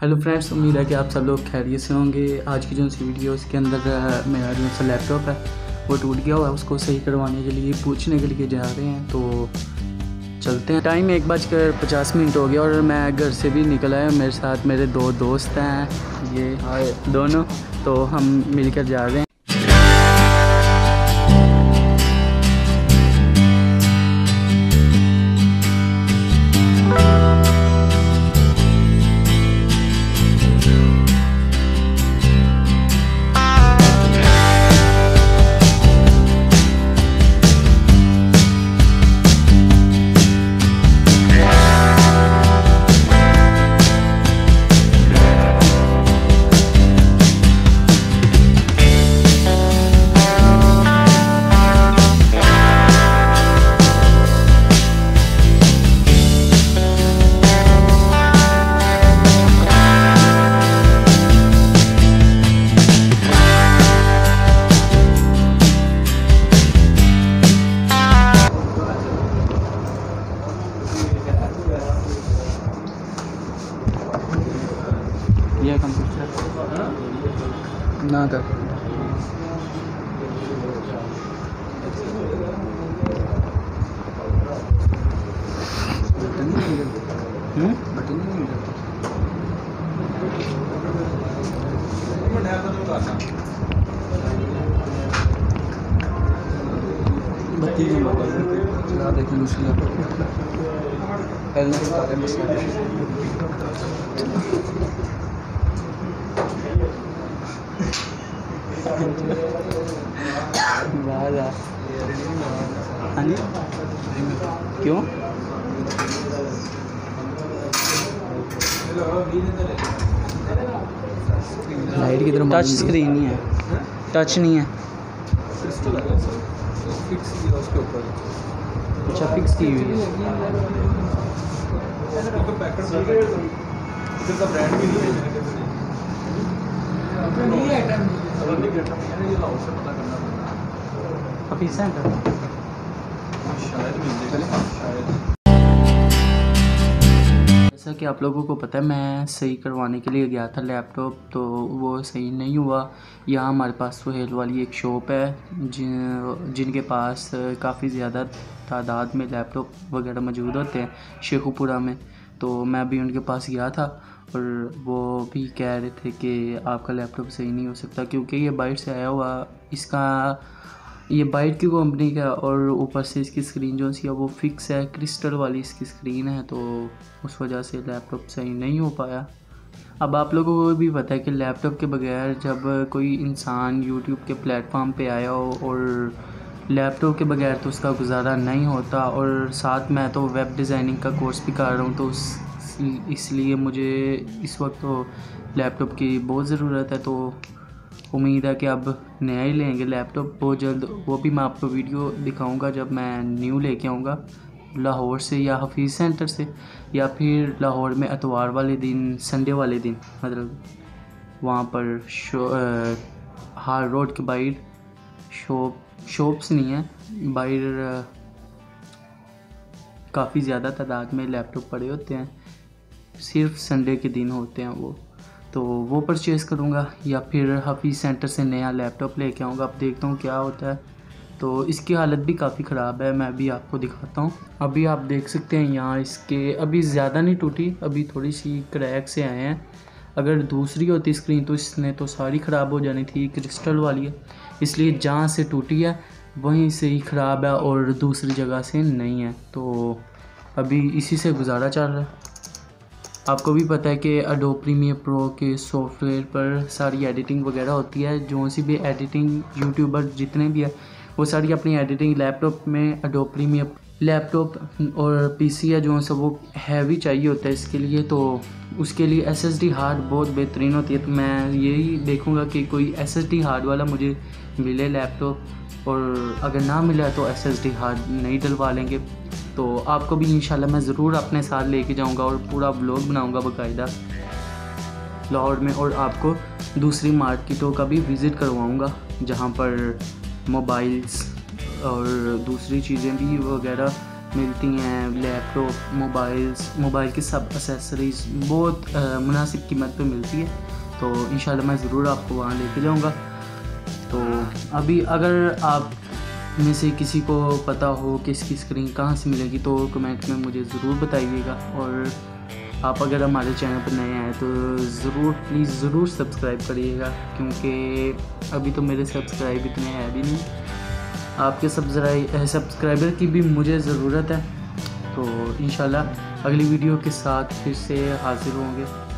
Hello friends, उम्मीद है कि आप सब लोग खैरियत से होंगे। आज की जो सी वीडियो इसके अंदर मेरा जो सा लैपटॉप है वो टूट गया हुआ है, उसको सही करवाने के लिए पूछने के लिए जा रहे हैं। तो चलते हैं। टाइम 1:50 हो गया और मैं घर से भी निकला है। मेरे साथ मेरे दो दोस्त हैं, ये दोनों, तो हम मिलकर जा रहे हैं। ये कंप्यूटर ना कर बटन नहीं बत्ती चला देखें मुश्किल क्यों लाइट की तरफ टच स्क्रीन नहीं है, टच नहीं है। अच्छा, फिक्स की हुई है। ऑफिस सेंटर जैसा कि आप लोगों को पता है, मैं सही करवाने के लिए गया था लैपटॉप, तो वो सही नहीं हुआ। यहाँ हमारे पास सुहेल वाली एक शॉप है जिनके पास काफ़ी ज़्यादा तादाद में लैपटॉप वगैरह मौजूद होते हैं शेखुपुरा में। तो मैं भी उनके पास गया था और वो भी कह रहे थे कि आपका लैपटॉप सही नहीं हो सकता क्योंकि ये बाइट से आया हुआ, ये बाइट की कंपनी का, और ऊपर से इसकी स्क्रीन जो सी है वो फिक्स है, क्रिस्टल वाली इसकी स्क्रीन है, तो उस वजह से लैपटॉप सही नहीं हो पाया। अब आप लोगों को भी पता है कि लैपटॉप के बगैर जब कोई इंसान यूट्यूब के प्लेटफॉर्म पे आया हो और लैपटॉप के बगैर तो उसका गुजारा नहीं होता। और साथ मैं तो वेब डिज़ाइनिंग का कोर्स भी कर रहा हूँ, तो इसलिए मुझे इस वक्त तो लैपटॉप की बहुत ज़रूरत है। तो उम्मीद है कि अब नया ही लेंगे लैपटॉप बहुत जल्द। वो भी मैं आपको वीडियो दिखाऊंगा जब मैं न्यू लेके आऊँगा लाहौर से या हफीज़ सेंटर से, या फिर लाहौर में इतवार वाले दिन, संडे वाले दिन, मतलब वहाँ पर हार रोड के बाहर शॉप्स नहीं है, बाहर काफ़ी ज़्यादा तादाद में लैपटॉप पड़े होते हैं, सिर्फ संडे के दिन होते हैं वो, तो वो परचेज़ करूँगा या फिर हफीज़ सेंटर से नया लैपटॉप लेके आऊँगा। अब देखता हूँ क्या होता है। तो इसकी हालत भी काफ़ी ख़राब है, मैं अभी आपको दिखाता हूँ। अभी आप देख सकते हैं यहाँ इसके अभी ज़्यादा नहीं टूटी, अभी थोड़ी सी क्रैक से आए हैं। अगर दूसरी होती स्क्रीन तो इसने तो सारी ख़राब हो जानी थी, क्रिस्टल वाली है, इसलिए जहाँ से टूटी है वहीं से ही ख़राब है और दूसरी जगह से नहीं है। तो अभी इसी से गुजारा चल रहा है। आपको भी पता है कि एडोब प्रीमियर प्रो के सॉफ्टवेयर पर सारी एडिटिंग वगैरह होती है। जो सी भी एडिटिंग यूट्यूबर जितने भी है वो सारी अपनी एडिटिंग लैपटॉप में एडोब प्रीमियर, लैपटॉप और पीसी है जो सब वो हैवी चाहिए होता है इसके लिए, तो उसके लिए एसएसडी हार्ड बहुत बेहतरीन होती है। तो मैं यही देखूंगा कि कोई एसएसडी हार्ड वाला मुझे मिले लैपटॉप, और अगर ना मिला तो एसएसडी हार्ड नहीं डलवा लेंगे। तो आपको भी इंशाल्लाह मैं ज़रूर अपने साथ लेके जाऊंगा और पूरा व्लॉग बनाऊंगा बाकायदा लाहौर में, और आपको दूसरी मार्केटों का भी विज़िट करवाऊंगा जहां पर मोबाइल्स और दूसरी चीज़ें भी वगैरह मिलती हैं, लैपटॉप, मोबाइल की सब एक्सेसरीज़ बहुत मुनासिब कीमत पे मिलती है। तो इंशाल्लाह मैं ज़रूर आपको वहाँ लेके जाऊँगा। तो अभी अगर आप में से किसी को पता हो कि इसकी स्क्रीन कहाँ से मिलेगी तो कमेंट में मुझे ज़रूर बताइएगा। और आप अगर हमारे चैनल पर नए आए तो प्लीज़ ज़रूर सब्सक्राइब करिएगा, क्योंकि अभी तो मेरे सब्सक्राइब इतने हैं भी नहीं। आपके सब्सक्राइबर की भी मुझे ज़रूरत है। तो इंशाल्लाह अगली वीडियो के साथ फिर से हाज़िर होंगे।